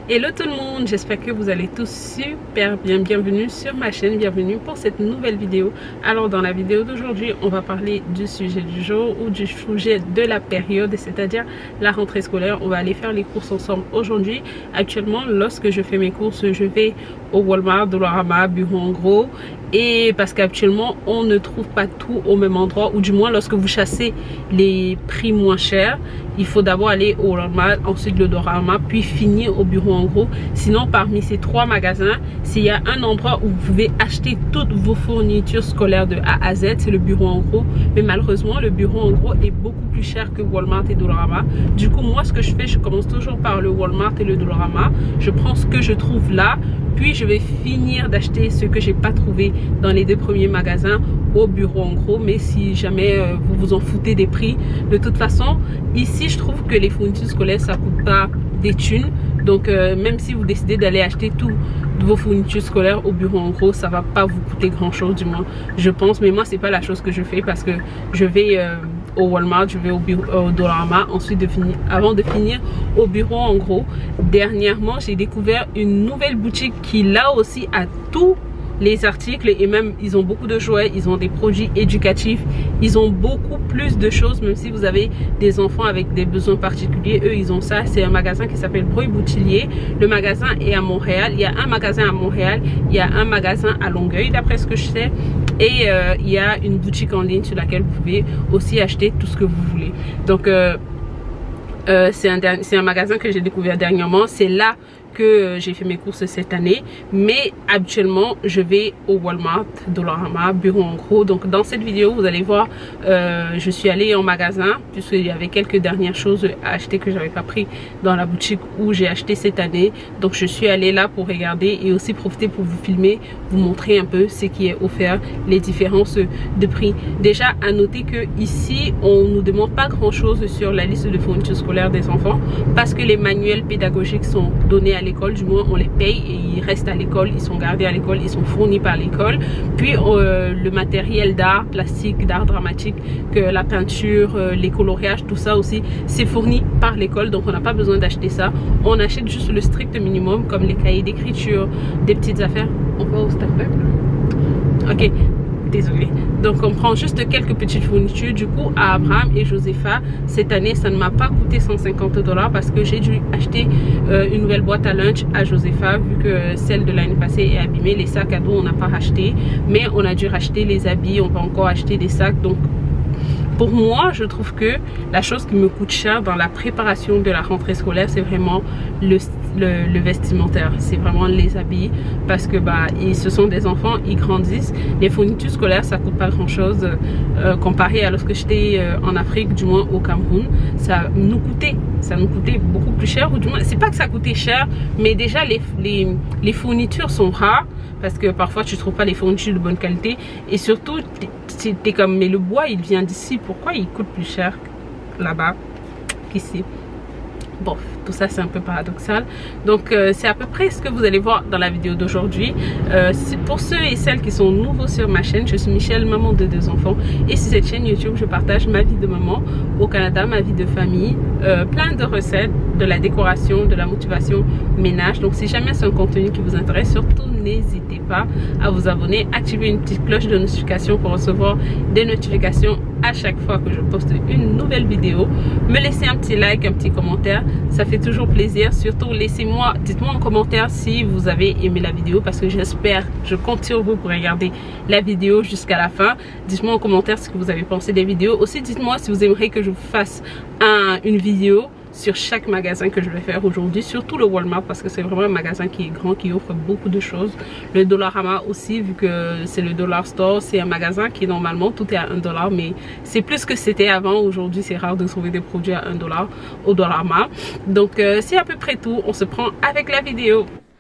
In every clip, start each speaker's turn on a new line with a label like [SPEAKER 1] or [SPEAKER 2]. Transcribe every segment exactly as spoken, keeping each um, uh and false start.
[SPEAKER 1] Hello tout le monde, j'espère que vous allez tous super bien. Bienvenue sur ma chaîne, bienvenue pour cette nouvelle vidéo. Alors dans la vidéo d'aujourd'hui, on va parler du sujet du jour ou du sujet de la période, c'est-à-dire la rentrée scolaire. On va aller faire les courses ensemble aujourd'hui. Actuellement, lorsque je fais mes courses, je vais au Walmart, Dollarama, Bureau en gros. Et parce qu'actuellement, on ne trouve pas tout au même endroit, ou du moins lorsque vous chassez les prix moins chers, il faut d'abord aller au Walmart, ensuite le Dollarama, puis finir au Bureau en gros. Sinon, parmi ces trois magasins, s'il y a un endroit où vous pouvez acheter toutes vos fournitures scolaires de A à Z, c'est le Bureau en gros. Mais malheureusement, le Bureau en gros est beaucoup plus cher que Walmart et Dollarama. Du coup, moi, ce que je fais, je commence toujours par le Walmart et le Dollarama. Je prends ce que je trouve là, puis je vais finir d'acheter ce que j'ai pas trouvé dans les deux premiers magasins au Bureau en gros. Mais si jamais euh, vous vous en foutez des prix, de toute façon, ici je trouve que les fournitures scolaires ça coûte pas des thunes. Donc euh, même si vous décidez d'aller acheter tout vos fournitures scolaires au Bureau en gros, ça va pas vous coûter grand chose, du moins je pense. Mais moi c'est pas la chose que je fais, parce que je vais euh, au Walmart, je vais au, bureau, au Dollarama, ensuite de finir, avant de finir au Bureau en gros. Dernièrement, j'ai découvert une nouvelle boutique qui là aussi a tout les articles, et même ils ont beaucoup de jouets, ils ont des produits éducatifs, ils ont beaucoup plus de choses. Même si vous avez des enfants avec des besoins particuliers, eux ils ont ça. C'est un magasin qui s'appelle Bruy Boutillier. Le magasin est à Montréal. Il y a un magasin à Montréal, il y a un magasin à Longueuil d'après ce que je sais, et euh, il y a une boutique en ligne sur laquelle vous pouvez aussi acheter tout ce que vous voulez. Donc euh, euh, c'est un, un magasin que j'ai découvert dernièrement. C'est là que j'ai fait mes courses cette année, mais habituellement je vais au Walmart, Dollarama, Bureau en gros. Donc dans cette vidéo vous allez voir, euh, je suis allée en magasin puisqu'il y avait quelques dernières choses à acheter que j'avais pas pris dans la boutique où j'ai acheté cette année. Donc je suis allée là pour regarder et aussi profiter pour vous filmer, vous montrer un peu ce qui est offert, les différences de prix. Déjà à noter que ici on nous demande pas grand chose sur la liste de fournitures scolaires des enfants, parce que les manuels pédagogiques sont donnés à l'école, du moins on les paye et ils restent à l'école, ils sont gardés à l'école, ils sont fournis par l'école. Puis euh, le matériel d'art plastique, d'art dramatique, que la peinture, euh, les coloriages, tout ça aussi c'est fourni par l'école, donc on n'a pas besoin d'acheter ça. On achète juste le strict minimum, comme les cahiers d'écriture, des petites affaires. On va au Starbucks. Ok, désolée. Donc on prend juste quelques petites fournitures. Du coup à Abraham et Josepha cette année ça ne m'a pas coûté cent cinquante dollars, parce que j'ai dû acheter euh, une nouvelle boîte à lunch à Josepha, vu que celle de l'année passée est abîmée. Les sacs à dos on n'a pas racheté, mais on a dû racheter les habits, on va encore acheter des sacs. Donc pour moi, je trouve que la chose qui me coûte cher dans la préparation de la rentrée scolaire, c'est vraiment le, le, le vestimentaire. C'est vraiment les habits, parce que bah, ils, ce sont des enfants, ils grandissent. Les fournitures scolaires, ça coûte pas grand chose euh, comparé à lorsque j'étais euh, en Afrique, du moins au Cameroun. Ça nous coûtait, ça nous coûtait beaucoup plus cher, ou du moins, c'est pas que ça coûtait cher, mais déjà les, les, les fournitures sont rares, parce que parfois tu trouves pas les fournitures de bonne qualité, et surtout t'es comme, mais le bois il vient d'ici, pourquoi il coûte plus cher là-bas qu'ici? Bon, tout ça c'est un peu paradoxal. Donc euh, c'est à peu près ce que vous allez voir dans la vidéo d'aujourd'hui. euh, Pour ceux et celles qui sont nouveaux sur ma chaîne, je suis Michelle, maman de deux enfants, et sur cette chaîne YouTube je partage ma vie de maman au Canada, ma vie de famille, euh, plein de recettes, de la décoration, de la motivation ménage. Donc si jamais c'est un contenu qui vous intéresse, surtout n'hésitez pas à vous abonner, activer une petite cloche de notification pour recevoir des notifications à chaque fois que je poste une nouvelle vidéo. Me laisser un petit like, un petit commentaire, ça fait toujours plaisir. Surtout laissez-moi, dites-moi en commentaire si vous avez aimé la vidéo, parce que j'espère, je compte sur vous pour regarder la vidéo jusqu'à la fin. Dites-moi en commentaire ce que vous avez pensé des vidéos. Aussi dites-moi si vous aimeriez que je vous fasse un, une vidéo sur chaque magasin que je vais faire aujourd'hui, surtout le Walmart, parce que c'est vraiment un magasin qui est grand, qui offre beaucoup de choses. Le Dollarama aussi, vu que c'est le Dollar Store, c'est un magasin qui normalement tout est à un dollar, mais c'est plus que c'était avant. Aujourd'hui c'est rare de trouver des produits à un dollar au Dollarama. Donc euh, c'est à peu près tout, on se prend avec la vidéo.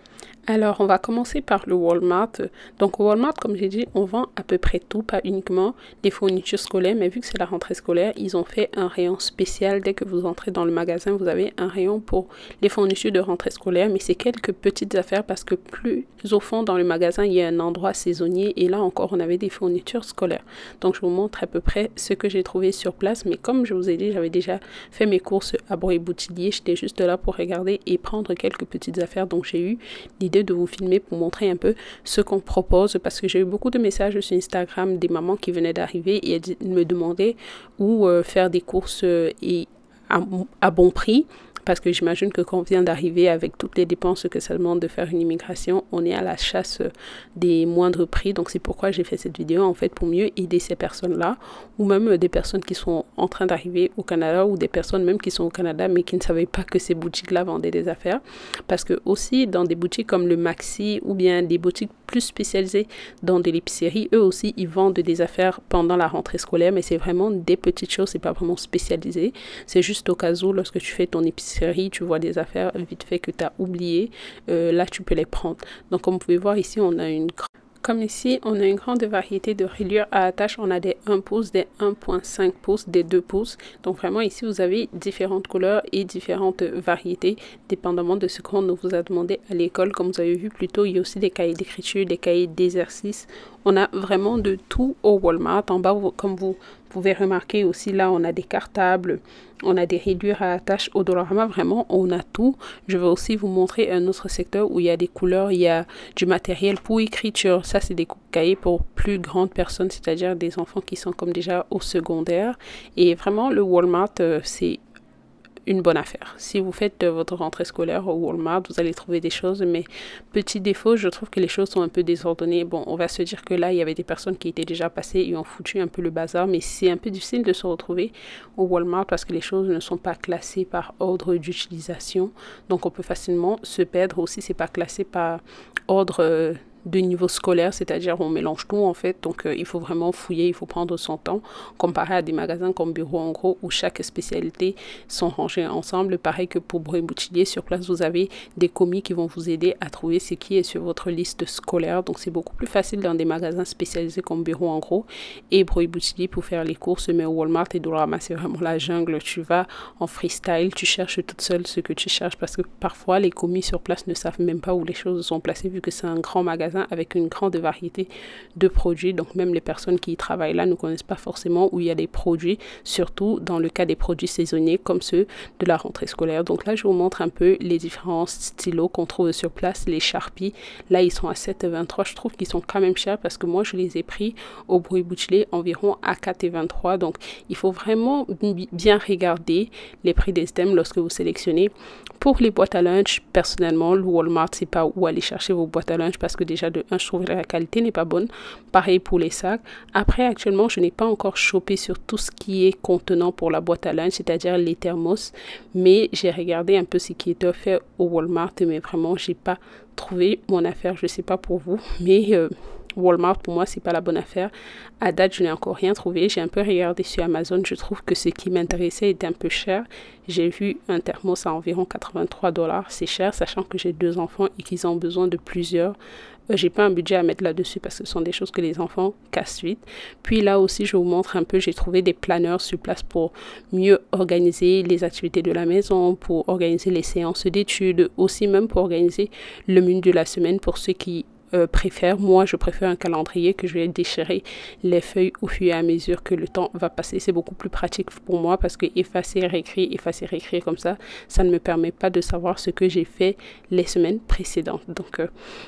[SPEAKER 1] Alors, on va commencer par le Walmart. Donc, au Walmart, comme j'ai dit, on vend à peu près tout, pas uniquement les fournitures scolaires, mais vu que c'est la rentrée scolaire, ils ont fait un rayon spécial. Dès que vous entrez dans le magasin, vous avez un rayon pour les fournitures de rentrée scolaire, mais c'est quelques petites affaires parce que plus au fond dans le magasin, il y a un endroit saisonnier et là encore, on avait des fournitures scolaires. Donc, je vous montre à peu près ce que j'ai trouvé sur place, mais comme je vous ai dit, j'avais déjà fait mes courses à Bois-et-Boutillier. J'étais juste là pour regarder et prendre quelques petites affaires, donc j'ai eu l'idée de vous filmer pour montrer un peu ce qu'on propose parce que j'ai eu beaucoup de messages sur Instagram des mamans qui venaient d'arriver et elles me demandaient où euh, faire des courses euh, et à, à bon prix. Parce que j'imagine que quand on vient d'arriver avec toutes les dépenses que ça demande de faire une immigration, on est à la chasse des moindres prix. Donc c'est pourquoi j'ai fait cette vidéo en fait pour mieux aider ces personnes-là ou même des personnes qui sont en train d'arriver au Canada ou des personnes même qui sont au Canada mais qui ne savaient pas que ces boutiques-là vendaient des affaires. Parce que aussi dans des boutiques comme le Maxi ou bien des boutiques plus spécialisées dans de l'épicerie, eux aussi ils vendent des affaires pendant la rentrée scolaire mais c'est vraiment des petites choses, c'est pas vraiment spécialisé. C'est juste au cas où lorsque tu fais ton épicerie, tu vois des affaires vite fait que tu as oublié, euh, là tu peux les prendre. Donc comme vous pouvez voir ici, on a une Comme ici, on a une grande variété de rayures à attache. On a des un pouce, des un virgule cinq pouces, des deux pouces. Donc vraiment ici, vous avez différentes couleurs et différentes variétés, dépendamment de ce qu'on vous a demandé à l'école. Comme vous avez vu plus tôt, il y a aussi des cahiers d'écriture, des cahiers d'exercice. On a vraiment de tout au Walmart. En bas, comme vous pouvez remarquer aussi, là, on a des cartables, on a des rayures à attache. Au Dollarama, vraiment, on a tout. Je vais aussi vous montrer un autre secteur où il y a des couleurs, il y a du matériel pour écriture. Ça, c'est des cahiers pour plus grandes personnes, c'est-à-dire des enfants qui sont comme déjà au secondaire. Et vraiment, le Walmart, euh, c'est une bonne affaire. Si vous faites votre rentrée scolaire au Walmart, vous allez trouver des choses, mais petit défaut, je trouve que les choses sont un peu désordonnées. Bon, on va se dire que là, il y avait des personnes qui étaient déjà passées et ont foutu un peu le bazar, mais c'est un peu difficile de se retrouver au Walmart parce que les choses ne sont pas classées par ordre d'utilisation. Donc, on peut facilement se perdre aussi, c'est pas classé par ordre euh, de niveau scolaire, c'est-à-dire on mélange tout en fait, donc euh, il faut vraiment fouiller, il faut prendre son temps, comparé à des magasins comme Bureau en gros où chaque spécialité sont rangées ensemble. Pareil que pour Bois-et-Boutillier, sur place vous avez des commis qui vont vous aider à trouver ce qui est sur votre liste scolaire, donc c'est beaucoup plus facile dans des magasins spécialisés comme Bureau en gros et Bois-et-Boutillier pour faire les courses. Mais au Walmart et Dollarama, c'est vraiment la jungle, tu vas en freestyle, tu cherches toute seule ce que tu cherches parce que parfois les commis sur place ne savent même pas où les choses sont placées vu que c'est un grand magasin avec une grande variété de produits. Donc même les personnes qui y travaillent là ne connaissent pas forcément où il y a des produits, surtout dans le cas des produits saisonniers comme ceux de la rentrée scolaire. Donc là, je vous montre un peu les différents stylos qu'on trouve sur place. Les Sharpie, là, ils sont à sept vingt-trois. Je trouve qu'ils sont quand même chers parce que moi, je les ai pris au Bois-et-Boutillier environ à quatre vingt-trois. Donc, il faut vraiment bien regarder les prix des items lorsque vous sélectionnez. Pour les boîtes à lunch, personnellement, le Walmart, c'est pas où aller chercher vos boîtes à lunch parce que déjà de un, je trouve que la qualité n'est pas bonne. Pareil pour les sacs. Après, actuellement, je n'ai pas encore chopé sur tout ce qui est contenant pour la boîte à lunch, c'est-à-dire les thermos. Mais j'ai regardé un peu ce qui est offert au Walmart, mais vraiment, j'ai pas trouvé mon affaire. Je sais pas pour vous, mais euh, Walmart, pour moi, c'est pas la bonne affaire. À date, je n'ai encore rien trouvé. J'ai un peu regardé sur Amazon. Je trouve que ce qui m'intéressait était un peu cher. J'ai vu un thermos à environ quatre-vingt-trois dollars. C'est cher, sachant que j'ai deux enfants et qu'ils ont besoin de plusieurs. Euh, j'ai pas un budget à mettre là-dessus parce que ce sont des choses que les enfants cassent vite. Puis là aussi, je vous montre un peu. J'ai trouvé des planeurs sur place pour mieux organiser les activités de la maison, pour organiser les séances d'études, aussi même pour organiser le menu de la semaine pour ceux qui Euh, préfère. Moi, je préfère un calendrier que je vais déchirer les feuilles au fur et à mesure que le temps va passer. C'est beaucoup plus pratique pour moi parce que effacer, réécrire, effacer, réécrire comme ça, ça ne me permet pas de savoir ce que j'ai fait les semaines précédentes. Donc, euh,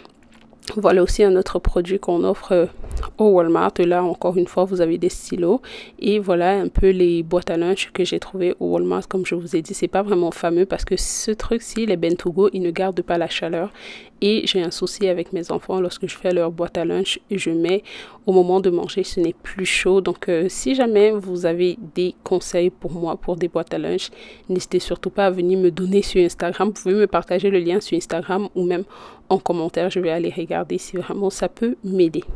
[SPEAKER 1] voilà aussi un autre produit qu'on offre euh, au Walmart. Là, encore une fois, vous avez des stylos. Et voilà un peu les boîtes à lunch que j'ai trouvées au Walmart. Comme je vous ai dit, c'est pas vraiment fameux parce que ce truc-ci, les Bentogo, ils ne gardent pas la chaleur. Et j'ai un souci avec mes enfants lorsque je fais leur boîte à lunch et je mets au moment de manger, ce n'est plus chaud. Donc, euh, si jamais vous avez des conseils pour moi pour des boîtes à lunch, n'hésitez surtout pas à venir me donner sur Instagram. Vous pouvez me partager le lien sur Instagram ou même en commentaire. Je vais aller regarder si vraiment ça peut m'aider.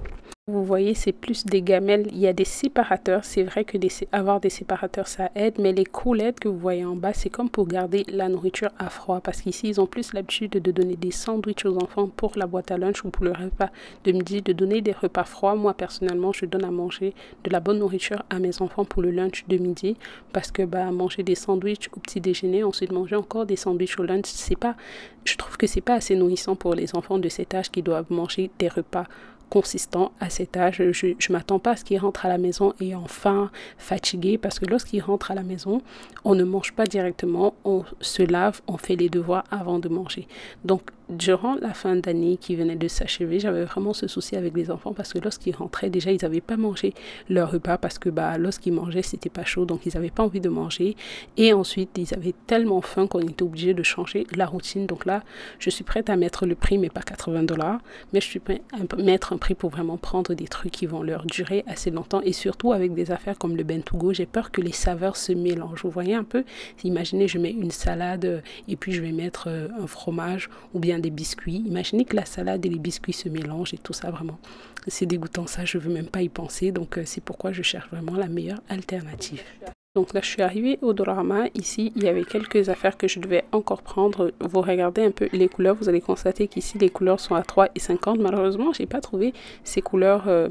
[SPEAKER 1] Vous voyez, c'est plus des gamelles. Il y a des séparateurs. C'est vrai que des, avoir des séparateurs, ça aide. Mais les coulettes que vous voyez en bas, c'est comme pour garder la nourriture à froid. Parce qu'ici, ils ont plus l'habitude de donner des sandwichs aux enfants pour la boîte à lunch ou pour le repas de midi, de donner des repas froids. Moi, personnellement, je donne à manger de la bonne nourriture à mes enfants pour le lunch de midi. Parce que bah, manger des sandwichs au petit déjeuner, ensuite manger encore des sandwichs au lunch, c'est pas, je trouve que c'est pas assez nourrissant pour les enfants de cet âge qui doivent manger des repas consistant à cet âge. Je ne m'attends pas à ce qu'ils rentrent à la maison et enfin fatigués, parce que lorsqu'ils rentrent à la maison, on ne mange pas directement, on se lave, on fait les devoirs avant de manger. Donc, durant la fin d'année qui venait de s'achever, j'avais vraiment ce souci avec les enfants parce que lorsqu'ils rentraient, déjà, ils n'avaient pas mangé leur repas parce que bah, lorsqu'ils mangeaient, c'était pas chaud, donc ils n'avaient pas envie de manger. Et ensuite, ils avaient tellement faim qu'on était obligé de changer la routine. Donc là, je suis prête à mettre le prix, mais pas quatre-vingts dollars, mais je suis prête à mettre un prix pour vraiment prendre des trucs qui vont leur durer assez longtemps, et surtout avec des affaires comme le Bentugo, j'ai peur que les saveurs se mélangent. Vous voyez un peu, imaginez je mets une salade et puis je vais mettre un fromage ou bien des biscuits. Imaginez que la salade et les biscuits se mélangent et tout ça, vraiment c'est dégoûtant, ça je veux même pas y penser. Donc c'est pourquoi je cherche vraiment la meilleure alternative. Donc là, je suis arrivée au Dollarama. Ici, il y avait quelques affaires que je devais encore prendre. Vous regardez un peu les couleurs. Vous allez constater qu'ici, les couleurs sont à trois et cinquante. Malheureusement, je n'ai pas trouvé ces couleurs euh,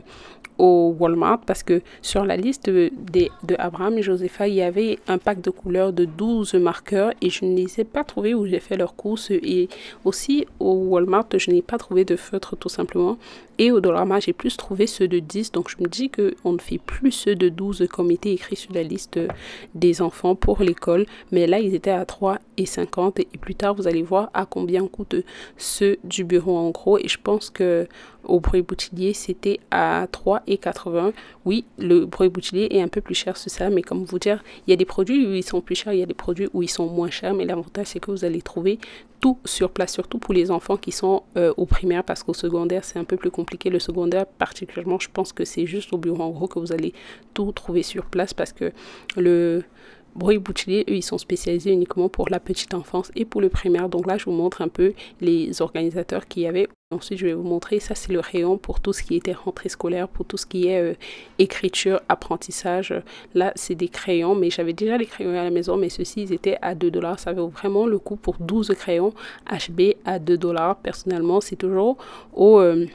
[SPEAKER 1] au Walmart parce que sur la liste de, de, de Abraham et Josepha, il y avait un pack de couleurs de douze marqueurs et je ne les ai pas trouvés où j'ai fait leurs courses. Et aussi, au Walmart, je n'ai pas trouvé de feutre tout simplement. Et au Dollarama, j'ai plus trouvé ceux de dix. Donc, je me dis qu'on ne fait plus ceux de douze comme était écrit sur la liste des enfants pour l'école. Mais là, ils étaient à trois et cinquante. Et plus tard, vous allez voir à combien coûtent ceux du bureau en gros. Et je pense que au Bruy Boutillier, c'était à trois et quatre-vingts. Oui, le Bruy Boutillier est un peu plus cher, c'est ça. Mais comme vous dire, il y a des produits où ils sont plus chers, il y a des produits où ils sont moins chers. Mais l'avantage, c'est que vous allez trouver tout sur place, surtout pour les enfants qui sont euh, au primaire, parce qu'au secondaire, c'est un peu plus compliqué. Le secondaire, particulièrement, je pense que c'est juste au bureau en gros que vous allez tout trouver sur place, parce que le Bruy Boutillier, eux, ils sont spécialisés uniquement pour la petite enfance et pour le primaire. Donc là, je vous montre un peu les organisateurs qu'il y avait. Ensuite, je vais vous montrer, ça c'est le rayon pour tout ce qui était rentrée scolaire, pour tout ce qui est euh, écriture, apprentissage. Là, c'est des crayons, mais j'avais déjà les crayons à la maison, mais ceux-ci, ils étaient à deux dollars. Ça vaut vraiment le coup pour douze crayons H B à deux dollars. Personnellement, c'est toujours au... Euh,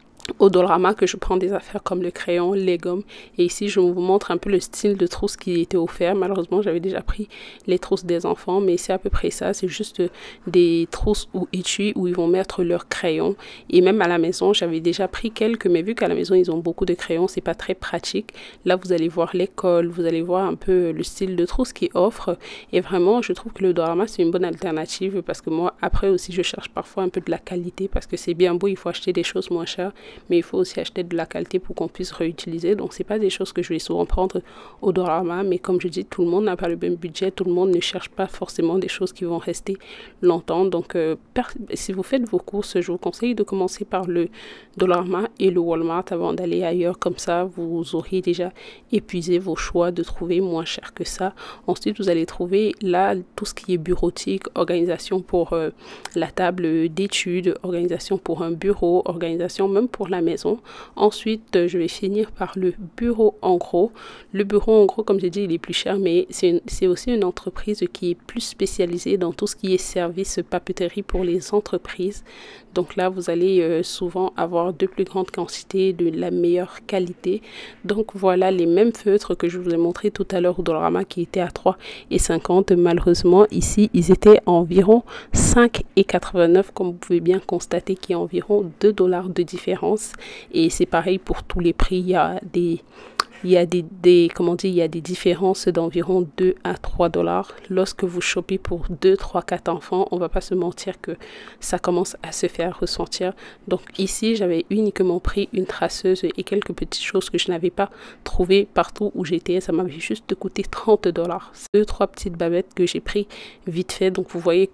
[SPEAKER 1] au Dollarama que je prends des affaires comme le crayon, les gommes. Et ici, je vous montre un peu le style de trousse qui était offert. Malheureusement, j'avais déjà pris les trousses des enfants, mais c'est à peu près ça. C'est juste des trousses ou étuis où ils vont mettre leurs crayons. Et même à la maison, j'avais déjà pris quelques, mais vu qu'à la maison, ils ont beaucoup de crayons, c'est pas très pratique. Là, vous allez voir l'école, vous allez voir un peu le style de trousse qu'ils offrent. Et vraiment, je trouve que le Dollarama, c'est une bonne alternative parce que moi, après aussi, je cherche parfois un peu de la qualité parce que c'est bien beau, il faut acheter des choses moins chères, mais il faut aussi acheter de la qualité pour qu'on puisse réutiliser. Donc c'est pas des choses que je vais souvent prendre au Dollarama, mais comme je dis, tout le monde n'a pas le même budget, tout le monde ne cherche pas forcément des choses qui vont rester longtemps. Donc euh, si vous faites vos courses, je vous conseille de commencer par le Dollarama et le Walmart avant d'aller ailleurs. Comme ça, vous aurez déjà épuisé vos choix de trouver moins cher que ça. Ensuite, vous allez trouver là tout ce qui est bureautique, organisation pour euh, la table d'études, organisation pour un bureau, organisation même pour la maison. Ensuite, je vais finir par le bureau en gros. Le bureau en gros, comme j'ai dit, il est plus cher, mais c'est aussi une entreprise qui est plus spécialisée dans tout ce qui est service papeterie pour les entreprises. Donc là, vous allez euh, souvent avoir de plus grandes quantités, de la meilleure qualité. Donc voilà les mêmes feutres que je vous ai montré tout à l'heure au Dollarama qui étaient à trois et cinquante. Malheureusement, ici, ils étaient à environ cinq et quatre-vingt-neuf, comme vous pouvez bien constater qu'il y a environ deux dollars de différence. Et c'est pareil pour tous les prix. Il y a des... Il y a des, des, comment dire, il y a des différences d'environ deux à trois dollars. Lorsque vous chopez pour deux, trois, quatre enfants, on va pas se mentir que ça commence à se faire ressentir. Donc ici, j'avais uniquement pris une traceuse et quelques petites choses que je n'avais pas trouvées partout où j'étais. Ça m'avait juste coûté trente dollars. Deux, trois petites babettes que j'ai pris vite fait. Donc vous voyez que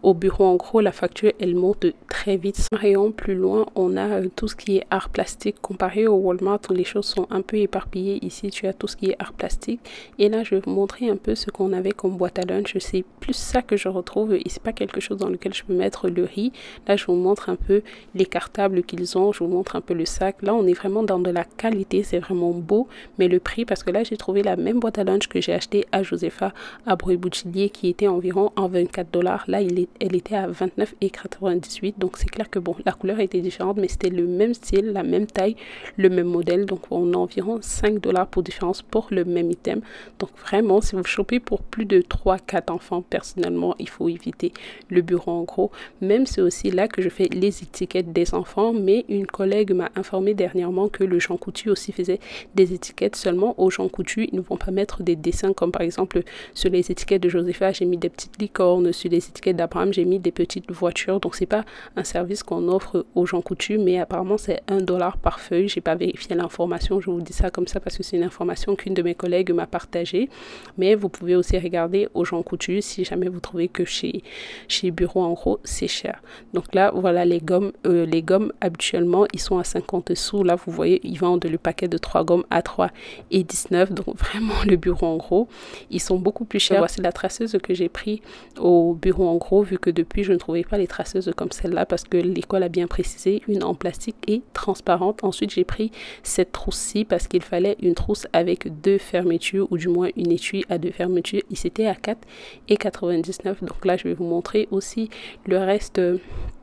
[SPEAKER 1] au bureau en gros la facture elle monte très vite. Rayon plus loin on a euh, tout ce qui est art plastique. Comparé au Walmart où les choses sont un peu éparpillées, ici tu as tout ce qui est art plastique. Et là je vais vous montrer un peu ce qu'on avait comme boîte à lunch. C'est plus ça que je retrouve et c'est pas quelque chose dans lequel je peux mettre le riz. Là je vous montre un peu les cartables qu'ils ont, je vous montre un peu le sac. Là on est vraiment dans de la qualité, c'est vraiment beau, mais le prix, parce que là j'ai trouvé la même boîte à lunch que j'ai acheté à Josefa à Bois-et-Boutillier qui était environ en vingt-quatre dollars. Là il est, elle était à vingt-neuf et quatre-vingt-dix-huit, donc c'est clair que bon, la couleur était différente mais c'était le même style, la même taille, le même modèle. Donc on a environ cinq dollars pour différence pour le même item. Donc vraiment si vous chopez pour plus de trois quatre enfants, personnellement il faut éviter le bureau en gros. Même c'est aussi là que je fais les étiquettes des enfants, mais une collègue m'a informé dernièrement que le Jean Coutu aussi faisait des étiquettes. Seulement au Jean Coutu ils ne vont pas mettre des dessins comme par exemple sur les étiquettes de Josefa j'ai mis des petites licornes, sur les étiquettes d'Abraham j'ai mis des petites voitures. Donc c'est pas un service qu'on offre au Jean Coutu, mais apparemment c'est un dollar par feuille. J'ai pas vérifié l'information, je vous dis ça comme ça parce que c'est une information qu'une de mes collègues m'a partagée, mais vous pouvez aussi regarder au Jean Coutu si jamais vous trouvez que chez chez Bureau en gros c'est cher. Donc là voilà les gommes, euh, les gommes habituellement ils sont à cinquante sous. Là vous voyez ils vendent le paquet de trois gommes à trois et dix-neuf, donc vraiment le Bureau en gros ils sont beaucoup plus chers. Voici la traceuse que j'ai pris au Bureau en gros, vu que depuis je ne trouvais pas les traceuses comme celle-là parce que l'école a bien précisé, une en plastique et transparente. Ensuite j'ai pris cette trousse-ci parce qu'il fallait une trousse avec deux fermetures, ou du moins une étui à deux fermetures. Il s'était à quatre et quatre-vingt-dix-neuf. Donc là je vais vous montrer aussi le reste euh,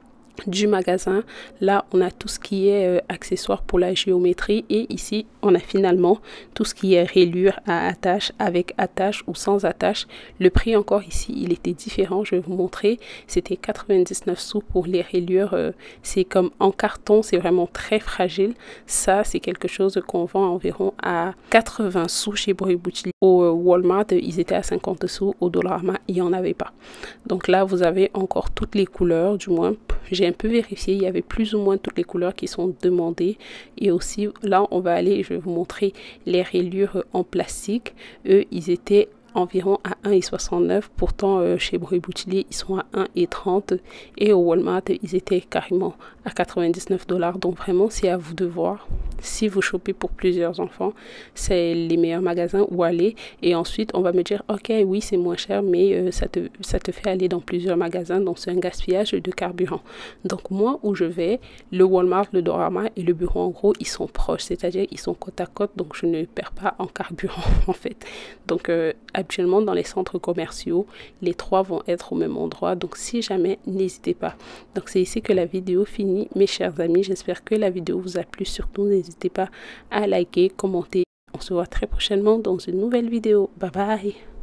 [SPEAKER 1] du magasin. Là on a tout ce qui est euh, accessoires pour la géométrie, et ici on a finalement tout ce qui est rayures à attache, avec attache ou sans attache. Le prix encore ici il était différent, je vais vous montrer. C'était quatre-vingt-dix-neuf sous pour les rayures, euh, c'est comme en carton, c'est vraiment très fragile. Ça c'est quelque chose qu'on vend environ à quatre-vingts sous chez Bois-et-Boutillier. Au euh, Walmart ils étaient à cinquante sous, au Dollarama il n'y en avait pas. Donc là vous avez encore toutes les couleurs, du moins j'ai un peu vérifié, il y avait plus ou moins toutes les couleurs qui sont demandées. Et aussi là on va aller, je vais vous montrer les rayures en plastique. Eux ils étaient environ à un et soixante-neuf, pourtant euh, chez Bois-et-Boutillier ils sont à un et trente, et au Walmart ils étaient carrément à quatre-vingt-dix-neuf dollars. Donc vraiment c'est à vous de voir. Si vous chopez pour plusieurs enfants, c'est les meilleurs magasins où aller. Et ensuite on va me dire ok oui c'est moins cher, mais euh, ça te ça te fait aller dans plusieurs magasins, donc c'est un gaspillage de carburant. Donc moi où je vais, le Walmart, le Dollarama et le Bureau en gros ils sont proches, c'est-à-dire ils sont côte à côte, donc je ne perds pas en carburant en fait. Donc euh, habituellement dans les centres commerciaux les trois vont être au même endroit, donc si jamais n'hésitez pas. Donc c'est ici que la vidéo finit mes chers amis, j'espère que la vidéo vous a plu. Surtout n'hésitez pas à liker, commenter. On se voit très prochainement dans une nouvelle vidéo. Bye bye.